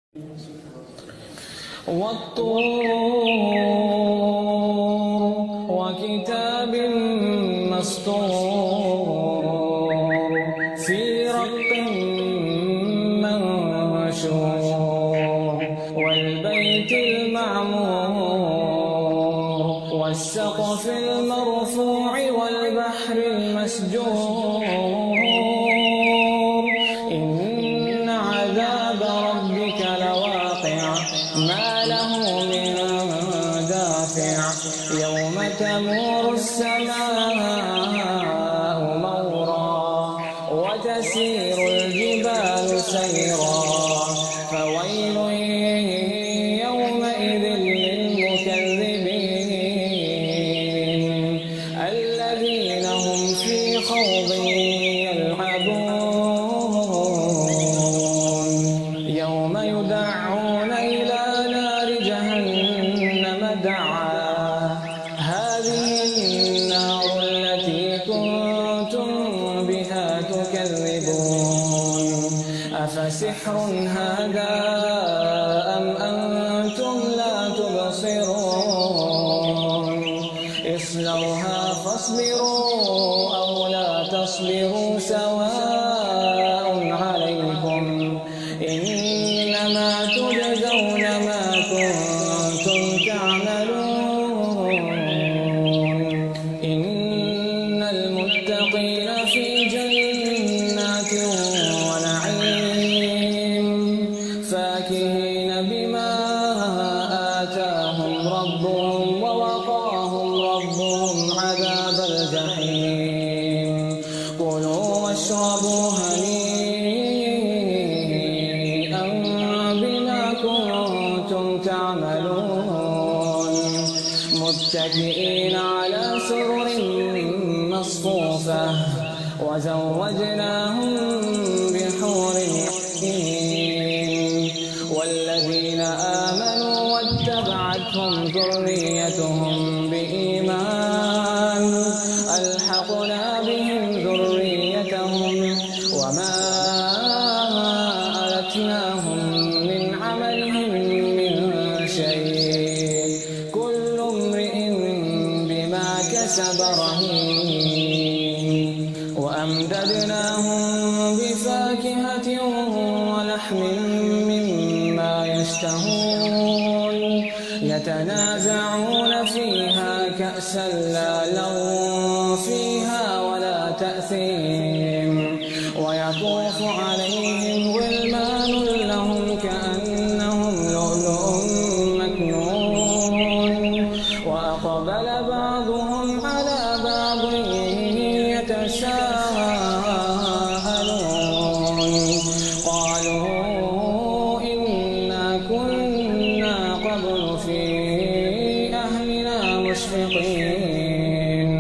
والطور وكتاب مسطور في رق منشور والبيت المعمور والسقف المرفوع والبحر المسجور إن عذاب ربك لواقع ما له من دافع يوم تمور السماء مورا وتسير الجبال سيرا فويل يومئذ للمكذبين الذين هم في خوض يلعبون يوم يدعون إلى نار جهنم دعا هذه النار التي كنتم بها تكذبون أفسحر هذا أم أنتم لا تبصرون اصلوها فاصبروا أو لا تصبروا سواء عليكم إنما تجزون ما كنتم تعملون إن المتقين في جنات ونعيم فاكهين بما آتاهم ربهم ووقاهم ربهم عذاب الجحيم كلوا واشربوا هنيئا بما كنتم تعملون متكئين على سرر مصفوفة وزوجناهم بحور عين والذين آمنوا واتبعتهم ذريتهم بإيمان ألحقنا بهم ذريتهم وما ألتناهم من عملهم من شيء كل امرئ بما كسب رهين وأمددناهم بفاكهة ولحم مما يشتهون يتنازعون فيها كأسا لا لغو فيها ولا تأثيم ويطوف عليهم غلمان لهم كأنهم لؤلؤ مكنون وأقبل بعضهم على بعض يتساءلون قالوا إنا كنا قبل في أهلنا مشفقين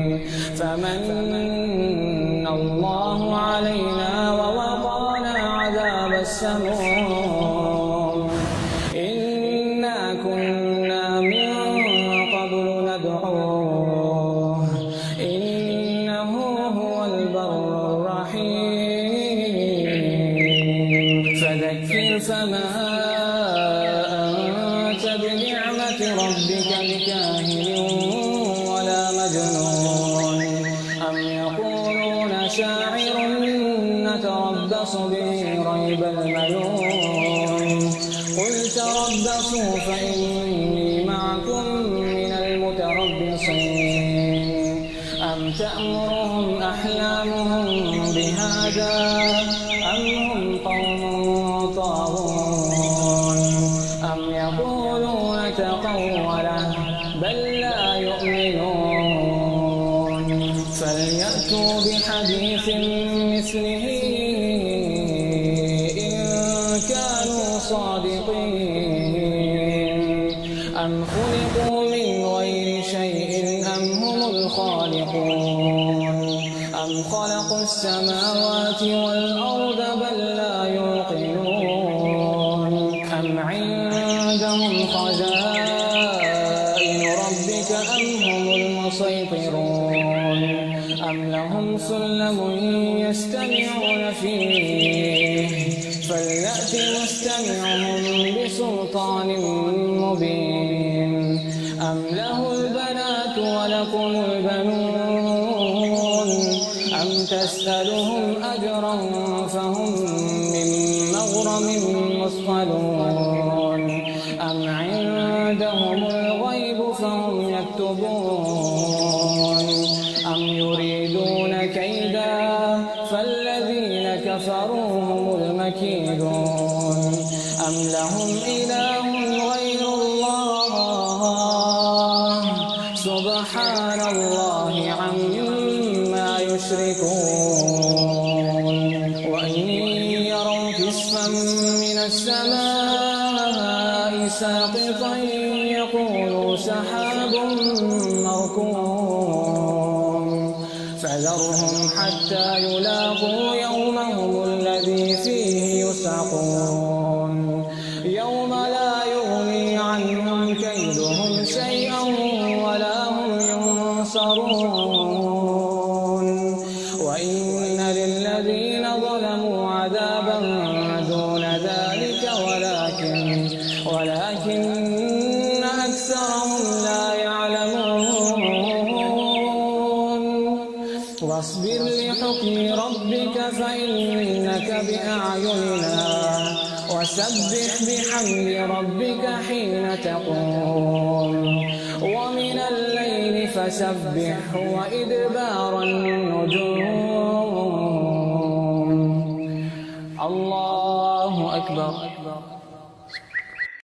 فمن الله علينا ووقانا عذاب السموم إنا كنا من قبل ندعوه إنه هو البر الرحيم فذكر فما أنت بنعمة ربك بكاهن ولا مجنون أم يقولون شاعر نتربص به ريب المنون قل تربصوا فإني معكم من المتربصين أم تأمرهم أحلامهم بهذا أم هم قوم طاغون أم يقولون تقوله بل لا يؤمنون فليأتوا بحديث مثله إن كانوا صادقين أم خلقوا من غير شيء أم هم الخالقون أم خلقوا السماوات والأرض بل لا يوقنون أم عندهم خزائن ربك أم هم المسيطرون أم لهم سلم يستمعون فيه فليأت مستمعهم سلطان مبين أم له البنات ولكم البنون أم تسألهم أجرا فهم من مغرم مثقلون أم عندهم الغيب فهم يكتبون أم يريدون كيدا فالذين كفروا هم المكيدون أم لهم إله غير الله سبحان الله عما يشركون وإن يروا كسفا من السماء ساقطا يقولوا سحاب مركوم فذرهم حتى يلاقوا يومهم الذي فيه يسعقون يوم لا يغني عنهم كيدهم شيئا ولا هم ينصرون وإن للذين ظلموا عذابا دون ذلك ولكن أكثرهم لا يعلمون واصبر لحكم ربك فإنك بأعيننا وسبح بحمد ربك حين تقوم ومن الليل فسبحه وإدبار النجوم الله أكبر.